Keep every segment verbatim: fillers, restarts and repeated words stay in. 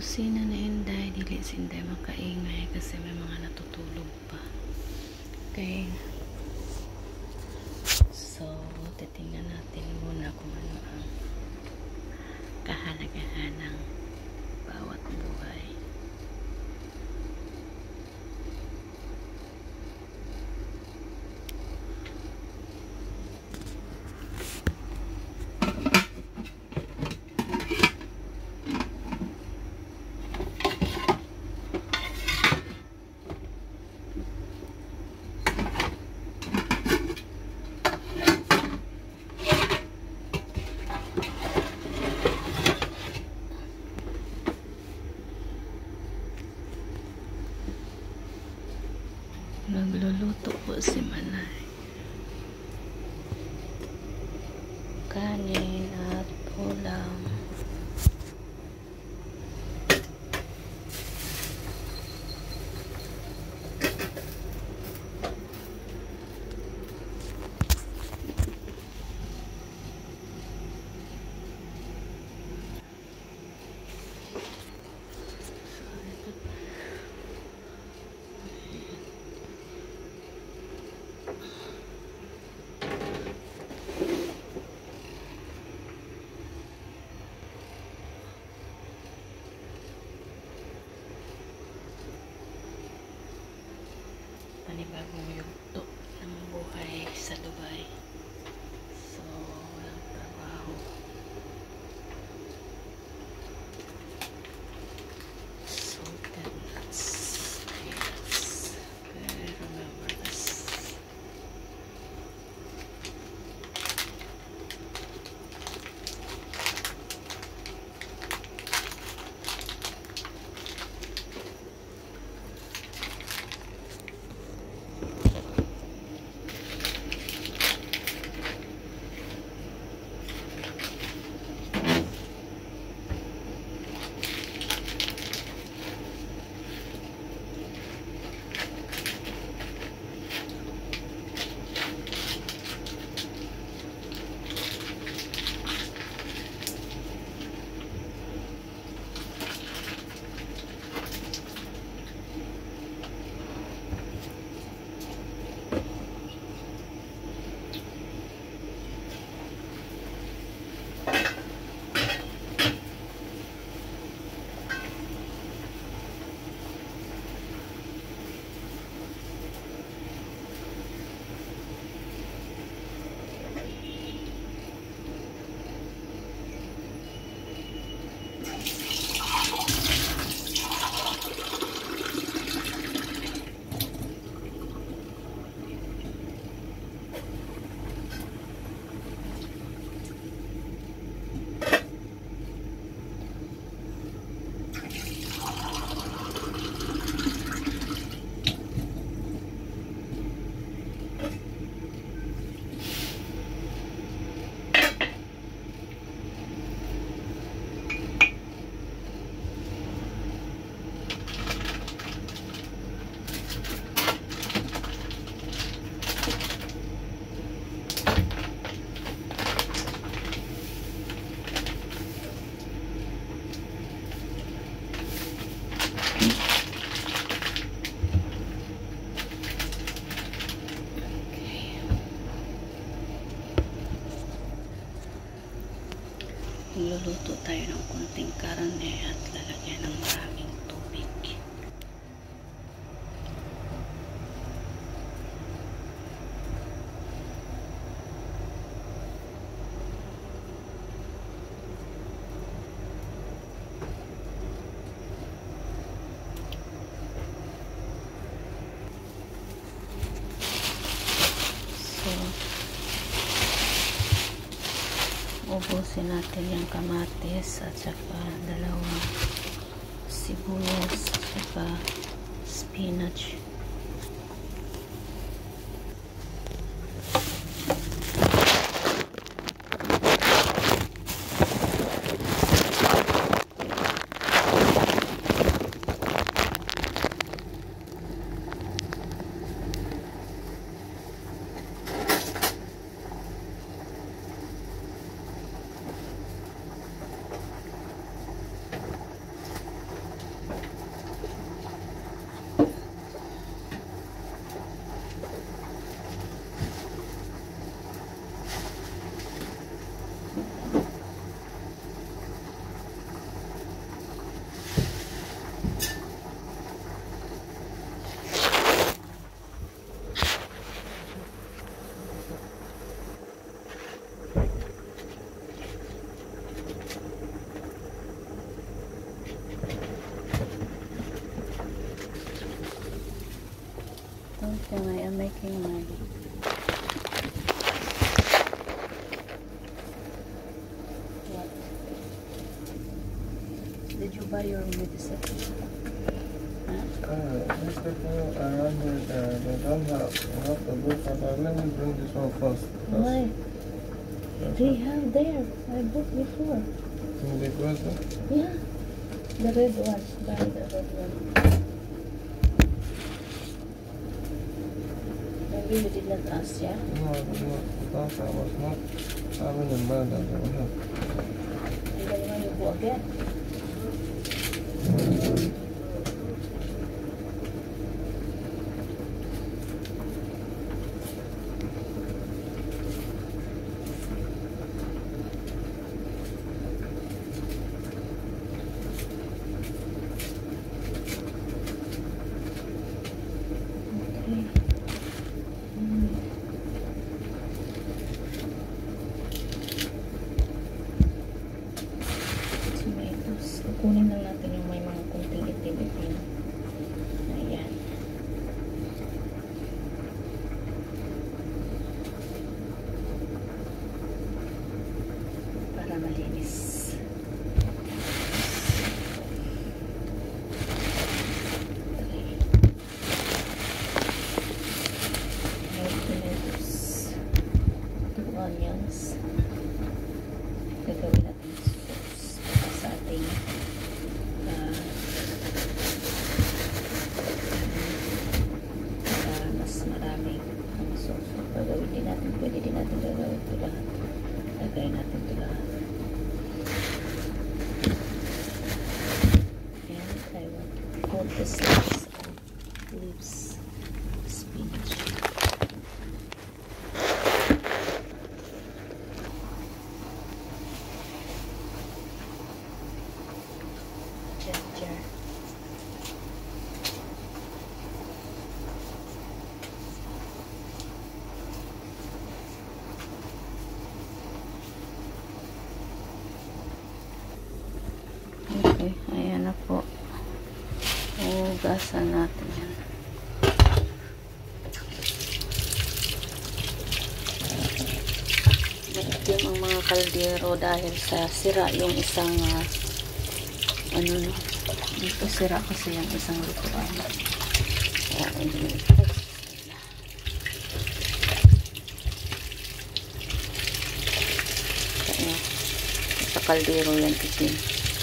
kusina na Inday, dili si Inday makaingay kasi may mga natutulog pa. Okay. So, titingnan natin muna kung ano ang kahalagahan ng bawat buhay. Nagluluto po si Manay. Kanin at ulam. Panibagong yugto ng buhay sa Dubai. So, walang trabaho. So, that's yes. Okay, remember this. Luluto tayo ng konting karne at lalagyan ng maraming tubig. So, ubusin natin yung kamatis at saka dalawang sibuyas at saka spinach. you buy your medicine? Huh? Uh, these people around here, uh, they don't have, you have to go for that. Let me bring this one first. Why? They have there. I bought before. In the grocery? Yeah. The red one. Buy the red one. Maybe you did not ask, yeah? No, no, because I was not having in mind that they would have. And then when you go again. Kunin lang natin yung may mga kunting itim-itim. Ayan. Para malinis. Tomatoes. Two onions. Gagawin natin sauce para sa ating gagawin din natin, pwede din natin gagawin ito lahat. Lagay natin ito lahat. And I want to put the slice of leaves spinach. Ginger. Okay, ayan na po. Hugasan natin yan. Nagdim ang mga kaldero dahil sa sira yung isang uh, ano no. Dito sira kasi yung isang lutuan. Ayan. Kaya sa kaldero yan itim.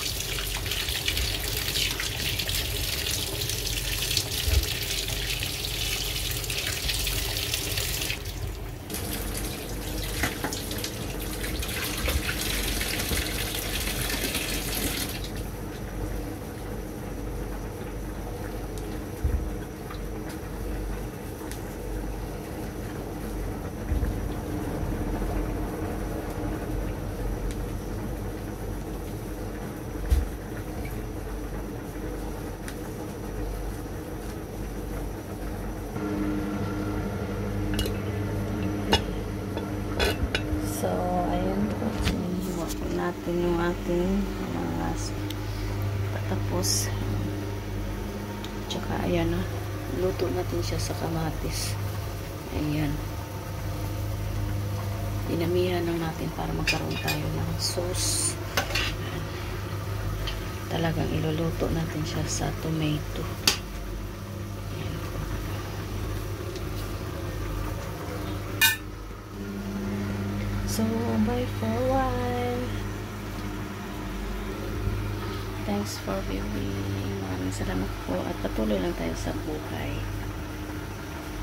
So, ayan po. Sinihiwa po natin yung ating mga patapos. Tsaka, ayan na. Luto natin siya sa kamatis. Ayan. Dinamihan lang natin para magkaroon tayo ng sauce. Ayan. Talagang iluluto natin siya sa tomato. So, bye for a while. Thanks for viewing. Maraming salamat po at patuloy lang tayo sa buhay.